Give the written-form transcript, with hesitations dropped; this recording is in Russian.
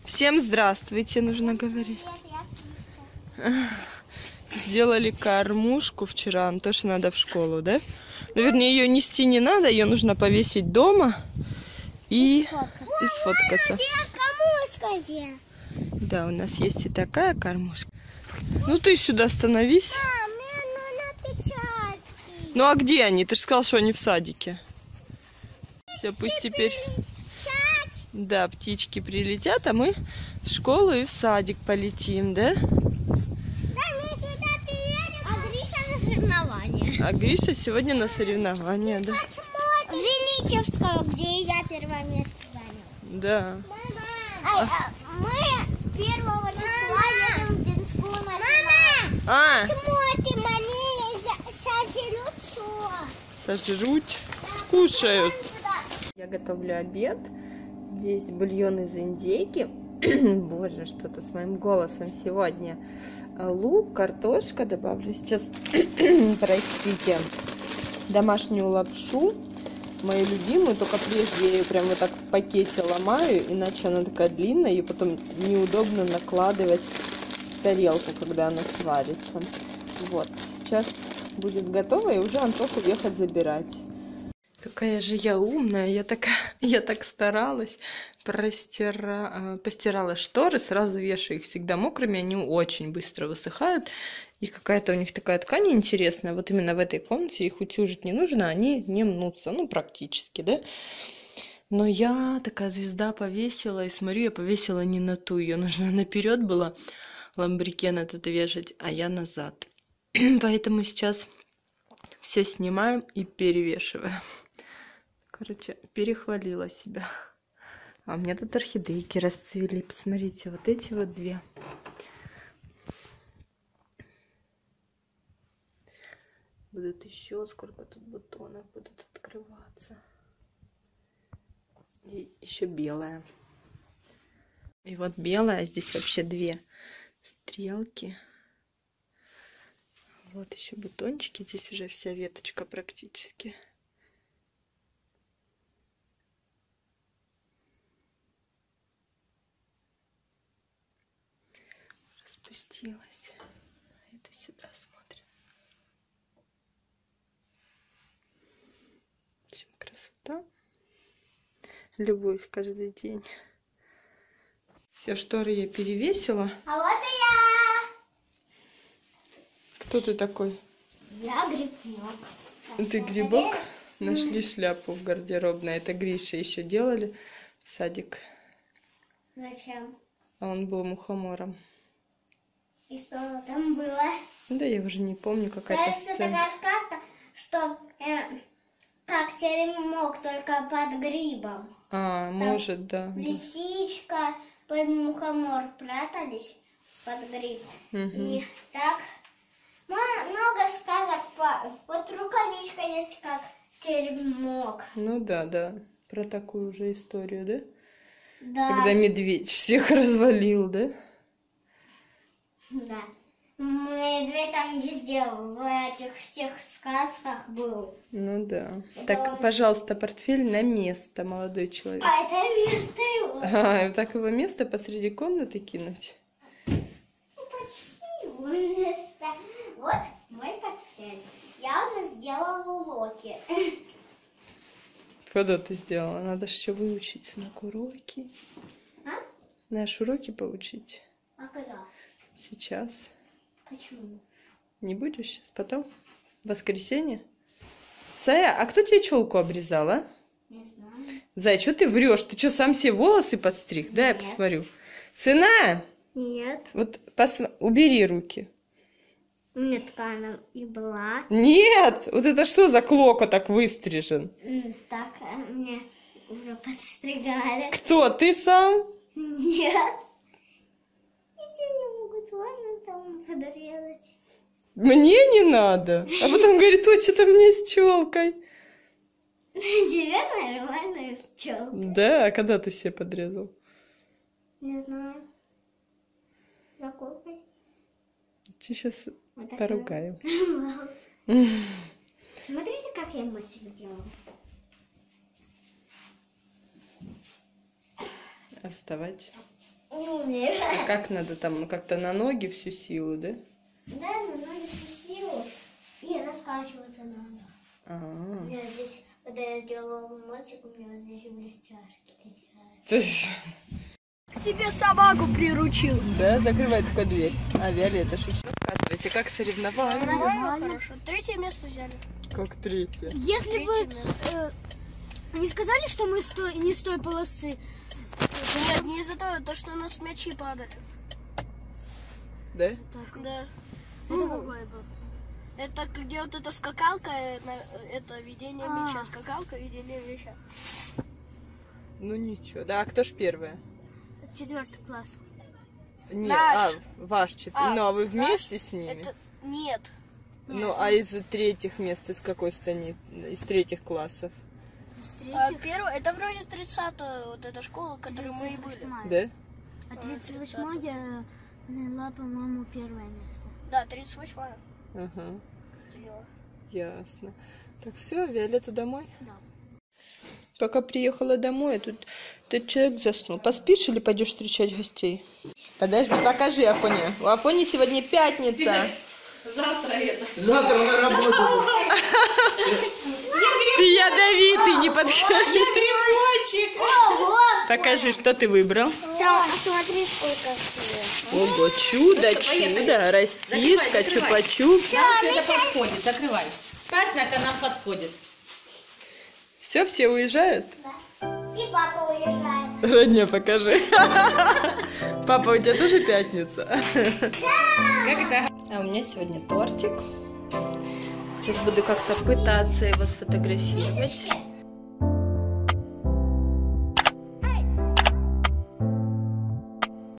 Всем здравствуйте, нужно говорить. Сделали кормушку вчера, то, что надо в школу, да? Ну, вернее, ее нести не надо, ее нужно повесить дома и сфоткаться. Да, у нас есть и такая кормушка. Ну, ты сюда становись. Мне нужно печатки. Ну, а где они? Ты же сказал, что они в садике. Все, пусть теперь... Да, птички прилетят, а мы в школу и в садик полетим, да? Да, мы сюда приедем, а Гриша на соревнования. А Гриша сегодня на соревнования, да? В Величевском, где я первое место занял. Да. Мы 1 числа едем в Динскую на соревнования. Смотрим, они сожрут все. Сожрут, скушают. Я готовлю обед. Здесь бульон из индейки. Боже, что-то с моим голосом сегодня. Лук, картошка. Добавлю сейчас, простите, домашнюю лапшу. Мою любимую, только прежде я ее прям вот так в пакете ломаю, иначе она такая длинная, и потом неудобно накладывать в тарелку, когда она сварится. Вот, сейчас будет готово, и уже Антоху ехать забирать. Какая же я умная, я так старалась, постирала шторы, сразу вешаю их всегда мокрыми, они очень быстро высыхают, и какая-то у них такая ткань интересная, вот именно в этой комнате их утюжить не нужно, они не мнутся, ну практически, да. Но я такая звезда повесила, и смотрю, я повесила не на ту, ее нужно наперед было ламбрикен этот вешать, а я назад. Поэтому сейчас все снимаем и перевешиваем. Короче, перехвалила себя. А у меня тут орхидейки расцвели. Посмотрите, вот эти вот две. Будут еще, сколько тут бутонов будут открываться. И еще белая. И вот белая, здесь вообще две стрелки. Вот еще бутончики. Здесь уже вся веточка практически. Спустилась. Это сюда смотрит. В общем, красота. Любуюсь каждый день. Все шторы я перевесила. А вот и я. Кто ты такой? Я грибок. Ты грибок? Нашли шляпу в гардеробной. Это Гриша еще делали в садик. Зачем? А он был мухомором. И что там было? Да я уже не помню, какая-то Кажется, сцена. такая сказка, что как теремок, только под грибом. А, Там может, да. Лисичка, под мухомор прятались под гриб. И так много сказок. Вот рукавичка есть как теремок. Ну да, да. Про такую же историю, да? Да. Когда медведь всех развалил, да? Да. Медведь там везде, в этих всех сказках был. Ну да. Это Так, он... пожалуйста, портфель на место, молодой человек. А это место его. А, и вот так его место посреди комнаты кинуть? Почти его место. Вот мой портфель. Я уже сделала уроки. Когда ты сделала? Надо же еще выучить на уроки. А? Наши уроки поучить. А когда? Сейчас. Почему? Не будешь сейчас? Потом? В воскресенье? Сая, а кто тебе челку обрезал, а? Не знаю. Зай, что ты врешь? Ты что, сам себе волосы подстриг? Да, я Нет. посмотрю. Сына! Нет. Вот убери руки. У меня такая она и была. Нет! Вот это что за клоко так выстрижен? Так, мне уже подстригали. Кто? Ты сам? Нет. Ничего не могут вами там подрезать. Мне не надо. А потом говорит, ой, что-то мне с челкой. Тебе нормально челка. Да, а когда ты себе подрезал? Не знаю. Заколкой. Сейчас Вот так поругаем. Смотрите, как я мостик делала. А вставать? Не умею. А как надо там? Ну, как-то на ноги всю силу, да? Да, на ноги всю силу. И раскачиваться надо. У меня здесь, когда я делала мальчик, у меня вот здесь блестяшки летят. К тебе собаку приручил. Да, закрывай только дверь. А, Виолетта, что рассказывайте, как соревновались? Нормально, хорошо. 3-е место взяли. Как 3-е? Если бы не сказали, что мы не с той полосы. Нет, не из-за того, то, что у нас мячи падали. Да? Так, да. Это какой был? Это где вот эта скакалка, это ведение мяча. Скакалка, ведение мяча. Ну ничего. Да, а кто ж первая? 4-й класс. Нет, Наш. ваш 4. Ну, а вы вместе с ними? Это... Нет. Ну, а из 3-х мест из какой страны? Из 3-х классов? Первое, это вроде 30-я вот эта школа, в которой мы и были. Да? А 38-я заняла, по-моему, 1-е место. Да, 38-я. Ага. Ясно. Так, все, Виолетта домой? Да. Пока приехала домой, тут человек заснул. Поспишь или пойдешь встречать гостей? Подожди, покажи Афоне. У Афони сегодня пятница. Завтра на работу. Ты ядовитый, не подходи. Я грибочек! Ого! Покажи, что ты выбрал. Да, смотри, сколько всего. Ого, чудо, растишка, чупа-чупс. Это подходит, закрывай. Пятна-то нам подходит. Все уезжают? Да. И папа уезжает. Родня, покажи. Папа, у тебя тоже пятница? Да! А у меня сегодня тортик. Сейчас буду как-то пытаться его сфотографировать.